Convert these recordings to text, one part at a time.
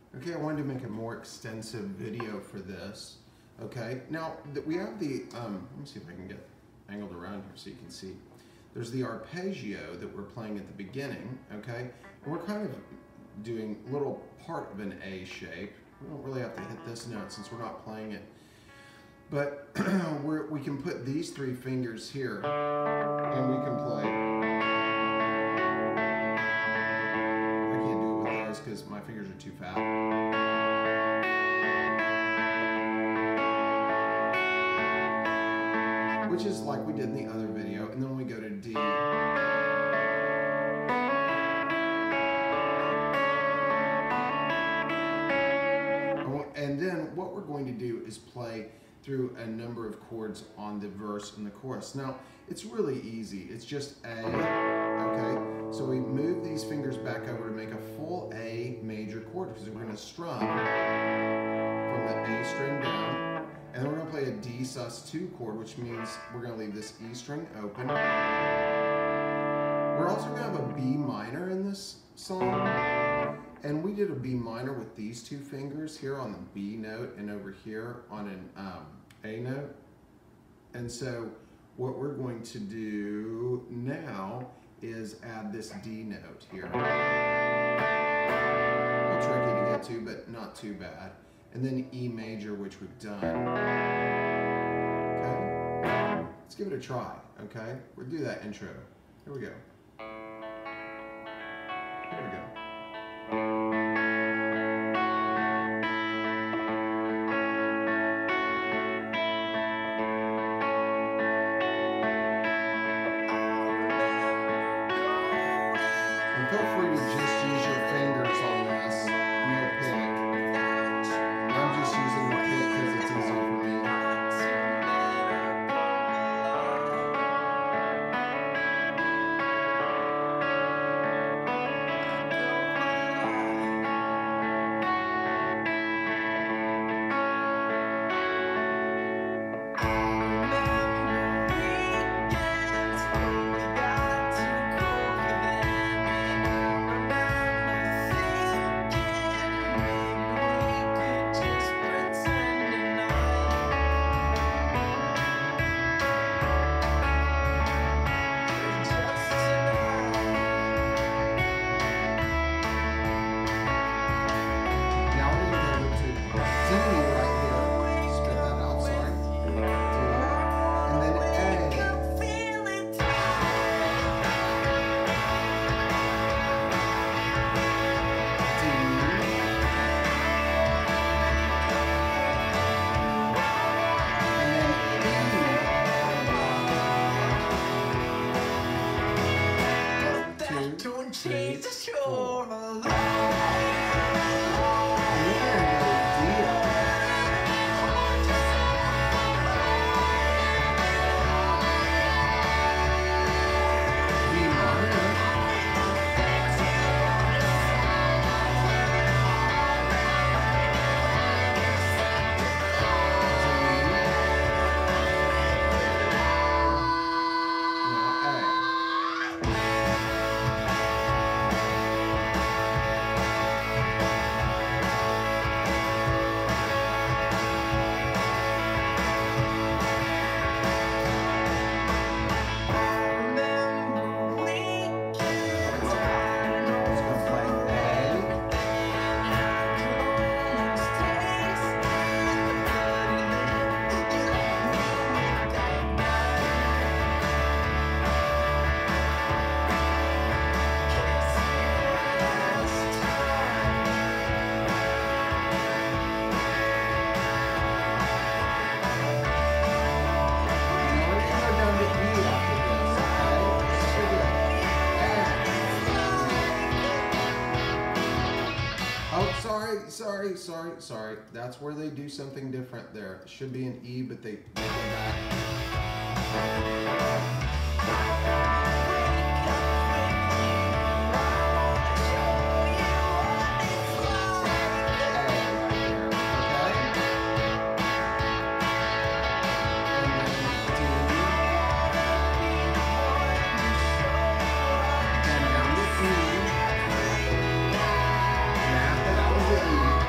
Okay, I wanted to make a more extensive video for this. Okay, now that we have the, let me see if I can get angled around here so you can see. There's the arpeggio that we're playing at the beginning, okay? And we're kind of doing a little part of an A shape. We don't really have to hit this note since we're not playing it. But we can put these three fingers here and we can play. I can't do it with those because my fingers are too fat. Which is like we did in the other video, and then we go to D. And then what we're going to do is play through a number of chords on the verse and the chorus. Now, it's really easy. It's just A, okay? So we move these fingers back over to make a full A major chord because we're going to strum from the A string down. And then we're going to play a D sus2 chord, which means we're going to leave this E string open. We're also going to have a B minor in this song. And we did a B minor with these two fingers here on the B note and over here on an A note. And so what we're going to do now is add this D note here. A little tricky to get to, but not too bad. And then E major, which we've done. Okay? Let's give it a try, okay? We'll do that intro. Here we go. Here we go. And feel free to just use your fingers on this, no pick. I'm just using the pick because it's easy for me. Jesus, you're alive. Sorry. That's where they do something different there. It should be an E, but they go back. That was it.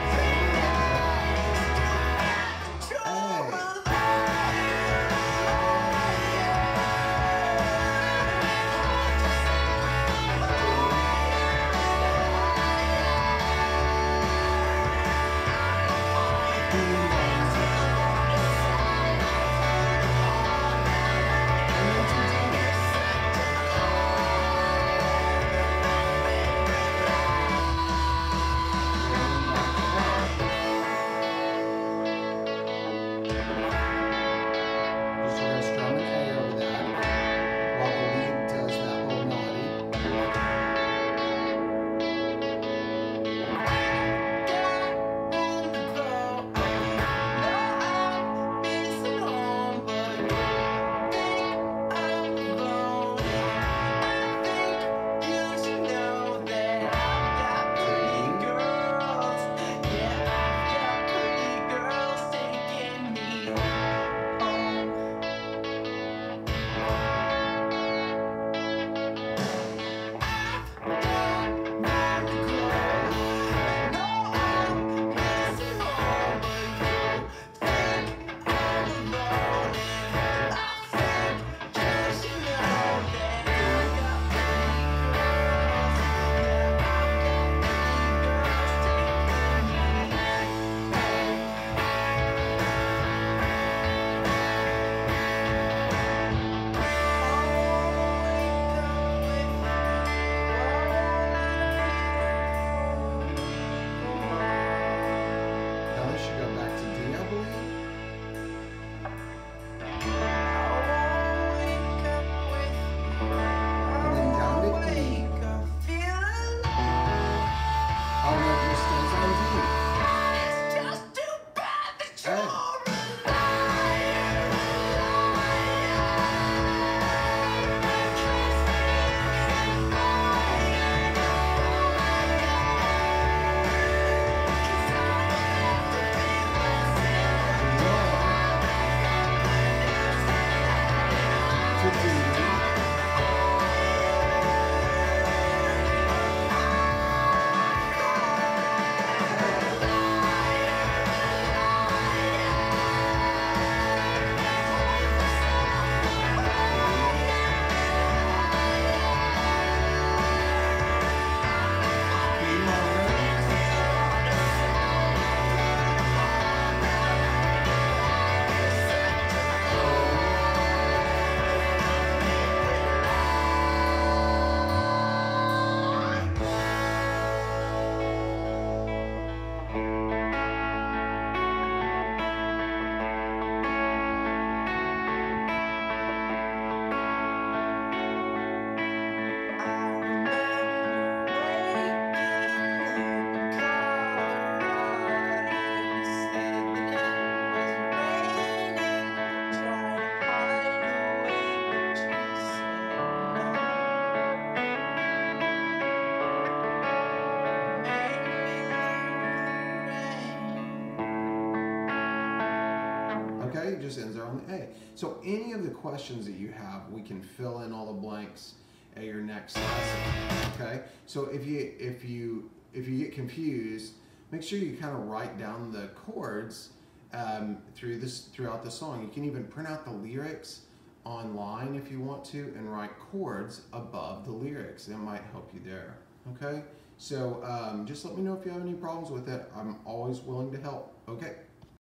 it just ends there on the A. So any of the questions that you have, we can fill in all the blanks at your next lesson. Okay. So if you get confused, make sure you kind of write down the chords throughout the song. You can even print out the lyrics online if you want to and write chords above the lyrics. That might help you there. Okay. So just let me know if you have any problems with it. I'm always willing to help. Okay.